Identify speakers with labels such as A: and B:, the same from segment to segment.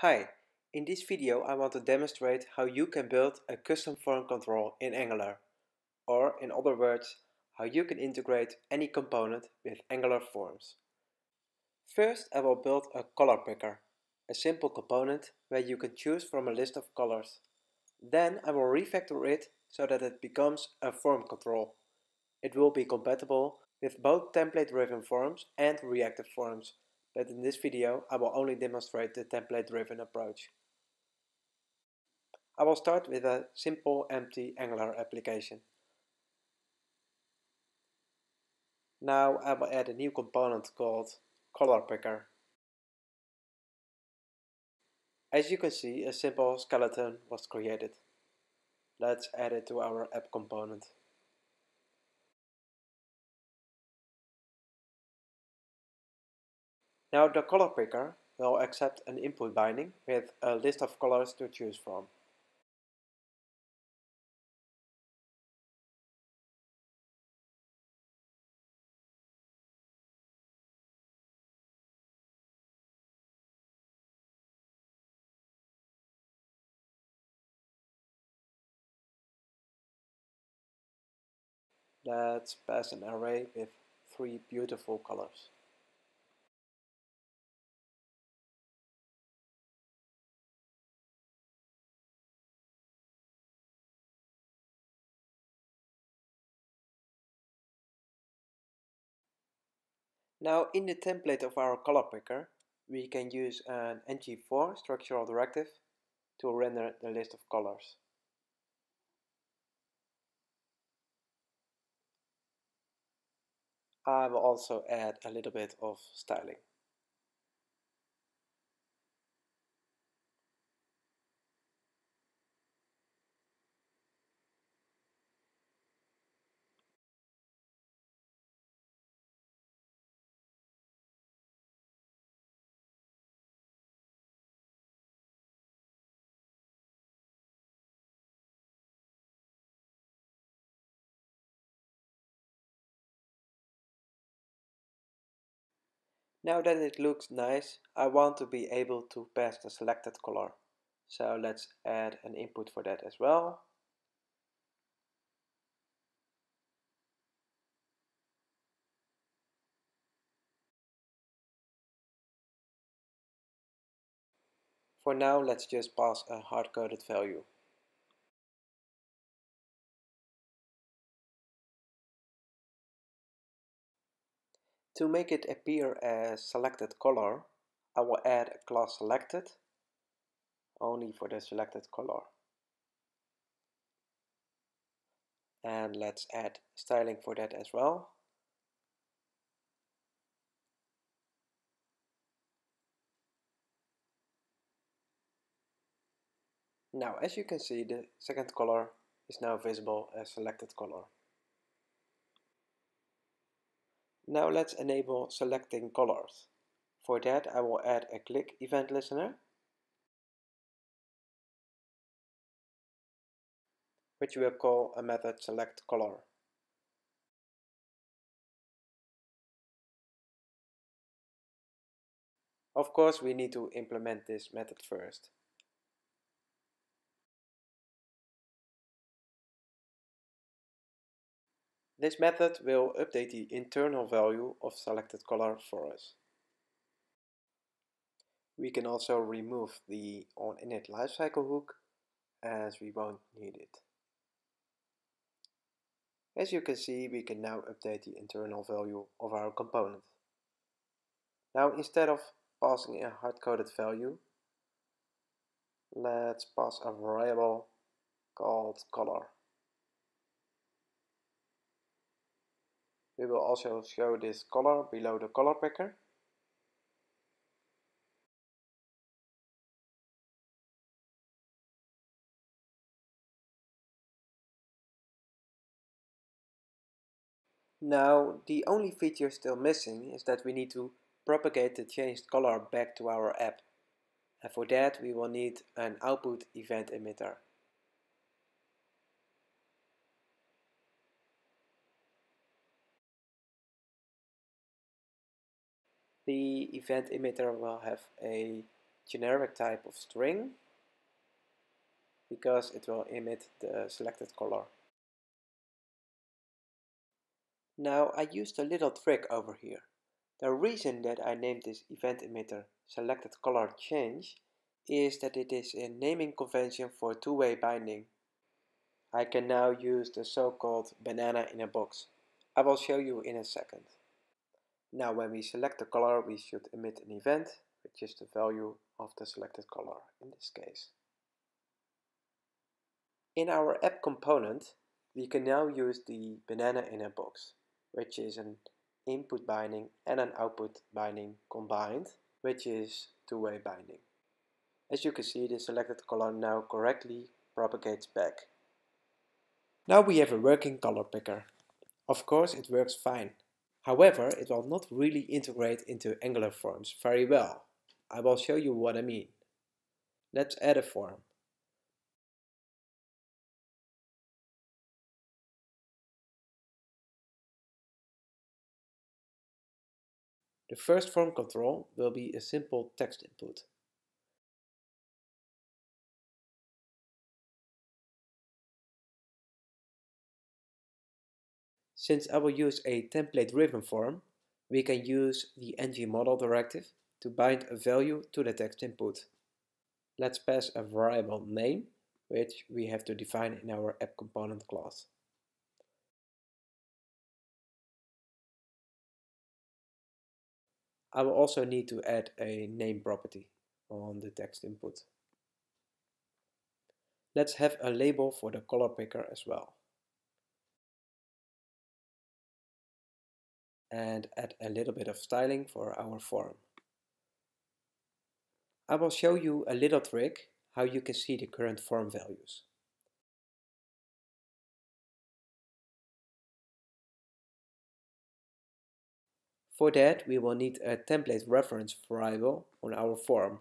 A: Hi, in this video I want to demonstrate how you can build a custom form control in Angular, or in other words, how you can integrate any component with Angular forms. First I will build a color picker, a simple component where you can choose from a list of colors. Then I will refactor it so that it becomes a form control. It will be compatible with both template-driven forms and reactive forms, but in this video I will only demonstrate the template-driven approach. I will start with a simple empty Angular application. Now I will add a new component called color picker. As you can see, a simple skeleton was created. Let's add it to our app component. Now the color picker will accept an input binding with a list of colors to choose from. Let's pass an array with 3 beautiful colors. Now in the template of our color picker, we can use an ng4 structural directive to render the list of colors. I will also add a little bit of styling. Now that it looks nice, I want to be able to pass the selected color. So let's add an input for that as well. For now, let's just pass a hard-coded value. To make it appear as selected color, I will add a class selected only for the selected color. And let's add styling for that as well. Now, as you can see, the second color is now visible as selected color. Now let's enable selecting colors. For that I will add a click event listener, which we'll call a method select color. Of course, we need to implement this method first. This method will update the internal value of selected color for us. We can also remove the onInit lifecycle hook, as we won't need it. As you can see, we can now update the internal value of our component. Now, instead of passing a hard-coded value, let's pass a variable called color. We will also show this color below the color picker. Now, the only feature still missing is that we need to propagate the changed color back to our app. And for that we will need an output event emitter. The event emitter will have a generic type of string because it will emit the selected color. Now I used a little trick over here. The reason that I named this event emitter selected color change is that it is a naming convention for two-way binding. I can now use the so-called banana in a box. I will show you in a second. Now when we select the color, we should emit an event, which is the value of the selected color in this case. In our app component, we can now use the banana in a box, which is an input binding and an output binding combined, which is two-way binding. As you can see, the selected color now correctly propagates back. Now we have a working color picker. Of course, it works fine. However, it will not really integrate into Angular forms very well. I will show you what I mean. Let's add a form. The first form control will be a simple text input. Since I will use a template-driven form, we can use the ngModel directive to bind a value to the text input. Let's pass a variable name, which we have to define in our app component class. I will also need to add a name property on the text input. Let's have a label for the color picker as well. And add a little bit of styling for our form. I will show you a little trick how you can see the current form values. For that, we will need a template reference variable on our form.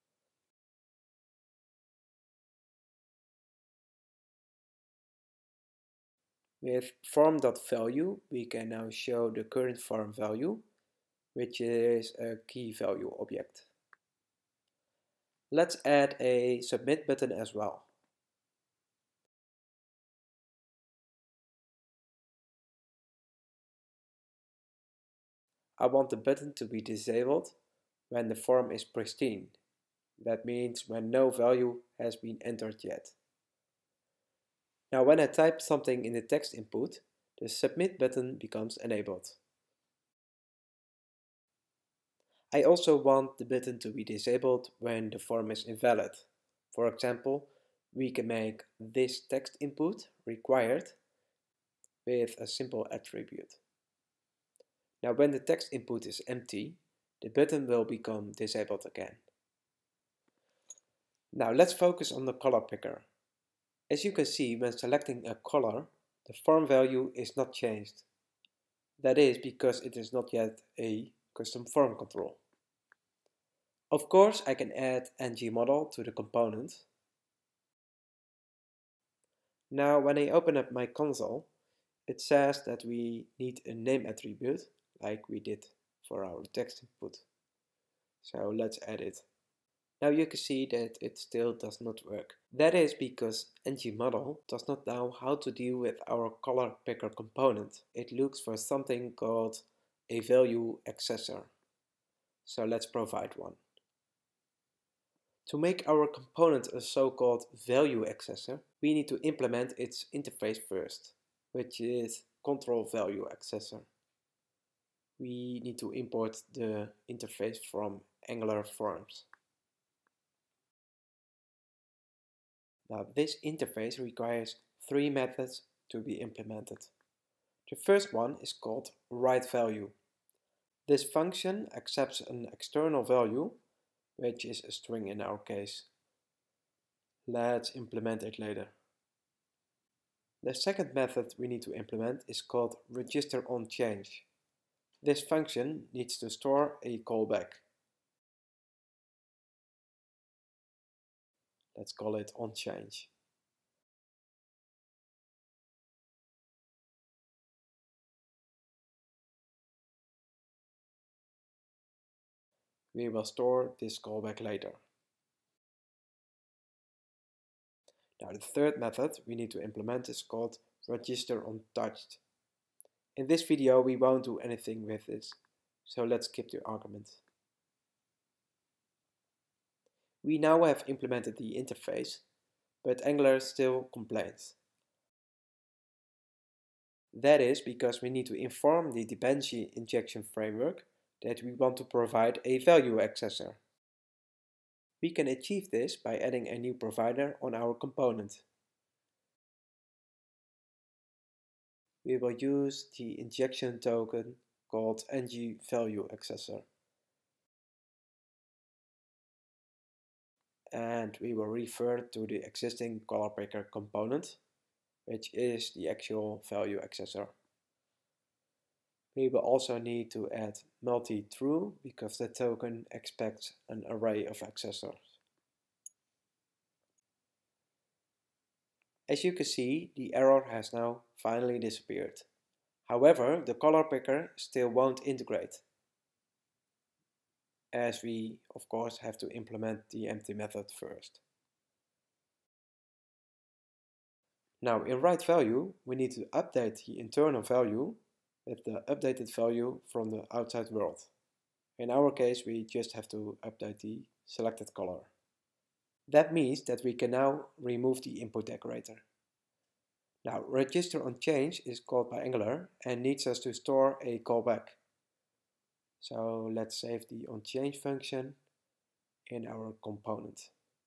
A: With form.value, we can now show the current form value, which is a key value object. Let's add a submit button as well. I want the button to be disabled when the form is pristine. That means when no value has been entered yet. Now when I type something in the text input, the submit button becomes enabled. I also want the button to be disabled when the form is invalid. For example, we can make this text input required with a simple attribute. Now when the text input is empty, the button will become disabled again. Now let's focus on the color picker. As you can see, when selecting a color, the form value is not changed. That is because it is not yet a custom form control. Of course, I can add ngModel to the component. Now when I open up my console, it says that we need a name attribute, like we did for our text input. So let's add it. Now you can see that it still does not work. That is because ngModel does not know how to deal with our color picker component. It looks for something called a value accessor. So let's provide one. To make our component a so-called value accessor, we need to implement its interface first, which is control value accessor. We need to import the interface from Angular forms. Now this interface requires three methods to be implemented. The first one is called writeValue. This function accepts an external value, which is a string in our case. Let's implement it later. The second method we need to implement is called registerOnChange. This function needs to store a callback. Let's call it onChange. We will store this callback later. Now the third method we need to implement is called register on touched. In this video we won't do anything with this, so let's skip the argument. We now have implemented the interface, but Angular still complains. That is because we need to inform the dependency injection framework that we want to provide a value accessor. We can achieve this by adding a new provider on our component. We will use the injection token called ngValueAccessor. And we will refer to the existing color picker component, which is the actual value accessor. We will also need to add multi-true because the token expects an array of accessors. As you can see, the error has now finally disappeared. However, the color picker still won't integrate, as we of course have to implement the empty method first. Now in write value, we need to update the internal value with the updated value from the outside world. In our case, we just have to update the selected color. That means that we can now remove the input decorator. Now, register on change is called by Angular and needs us to store a callback. So let's save the onChange function in our component.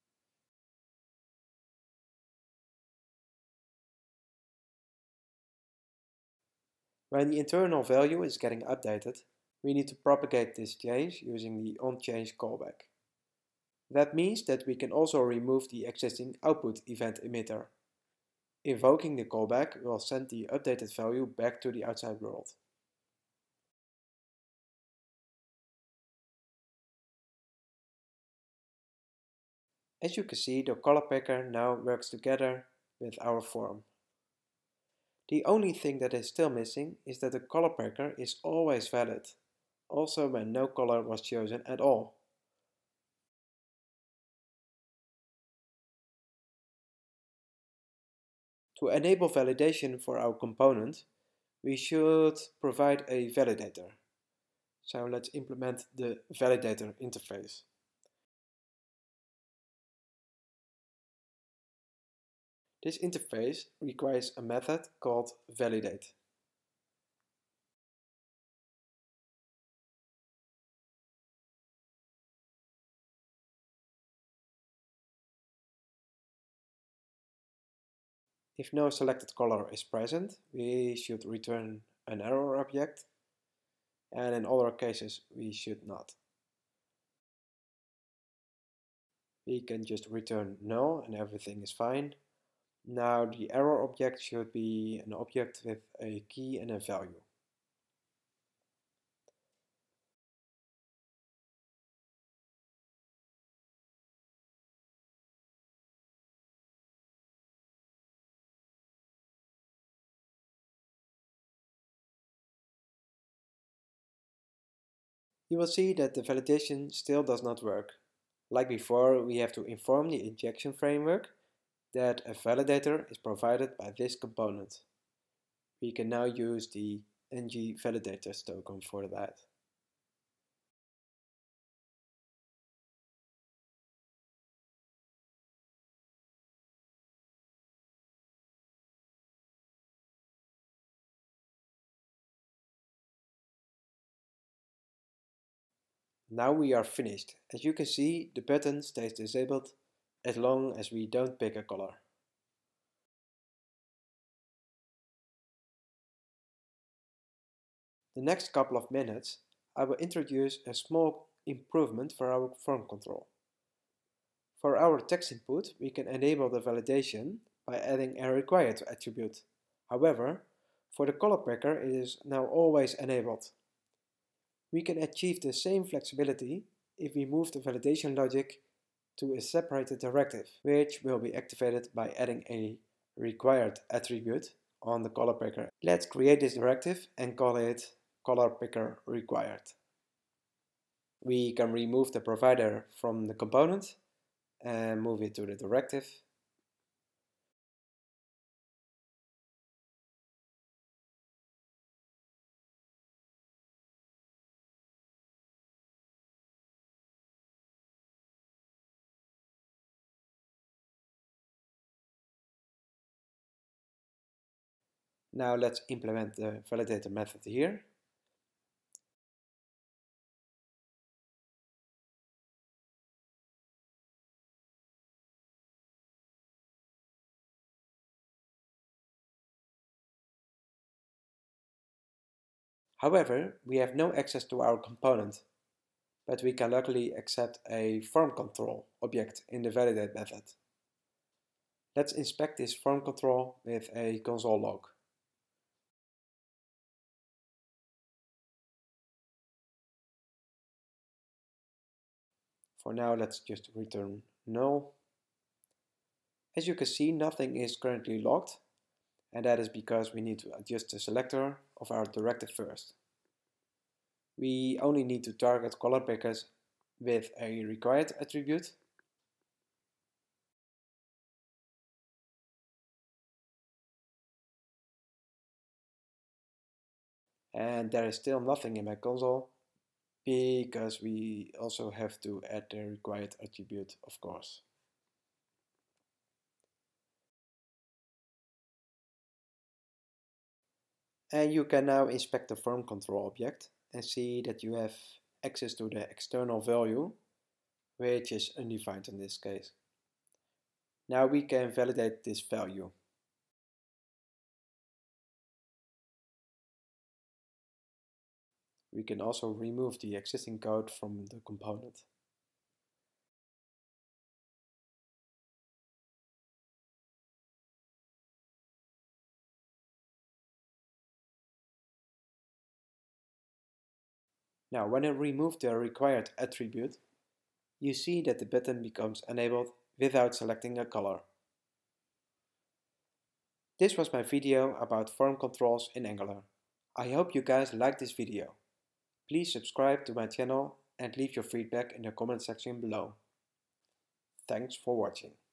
A: When the internal value is getting updated, we need to propagate this change using the onChange callback. That means that we can also remove the existing output event emitter. Invoking the callback will send the updated value back to the outside world. As you can see, the color picker now works together with our form. The only thing that is still missing is that the color picker is always valid, also when no color was chosen at all. To enable validation for our component, we should provide a validator. So let's implement the validator interface. This interface requires a method called validate. If no selected color is present, we should return an error object, and in other cases we should not. We can just return null and everything is fine. Now the error object should be an object with a key and a value. You will see that the validation still does not work. Like before, we have to inform the injection framework that a validator is provided by this component. We can now use the ngValidators token for that. Now we are finished. As you can see, the button stays disabled as long as we don't pick a color. The next couple of minutes, I will introduce a small improvement for our form control. For our text input, we can enable the validation by adding a required attribute. However, for the color picker, it is now always enabled. We can achieve the same flexibility if we move the validation logic to a separated directive, which will be activated by adding a required attribute on the color picker. Let's create this directive and call it color picker required. We can remove the provider from the component and move it to the directive. Now let's implement the validator method here. However, we have no access to our component, but we can luckily accept a form control object in the validate method. Let's inspect this form control with a console log. For now, let's just return null. As you can see, nothing is currently logged, and that is because we need to adjust the selector of our directive first. We only need to target color pickers with a required attribute. And there is still nothing in my console because we also have to add the required attribute, of course. And you can now inspect the form control object and see that you have access to the external value, which is undefined in this case. Now we can validate this value. We can also remove the existing code from the component. Now, when I remove the required attribute, you see that the button becomes enabled without selecting a color. This was my video about form controls in Angular. I hope you guys liked this video. Please subscribe to my channel and leave your feedback in the comment section below. Thanks for watching.